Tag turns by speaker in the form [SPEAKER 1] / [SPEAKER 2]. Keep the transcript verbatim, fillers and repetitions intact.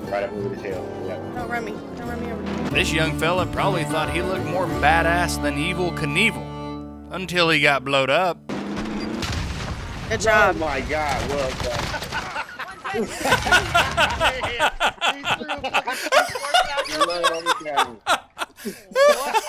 [SPEAKER 1] right up over the tail. Yep.
[SPEAKER 2] Don't run me. Don't run me over.
[SPEAKER 3] This young fella probably thought he looked more badass than Evel Knievel until he got blowed up.
[SPEAKER 2] Good job.
[SPEAKER 1] Oh my God, well done. He threw a fucking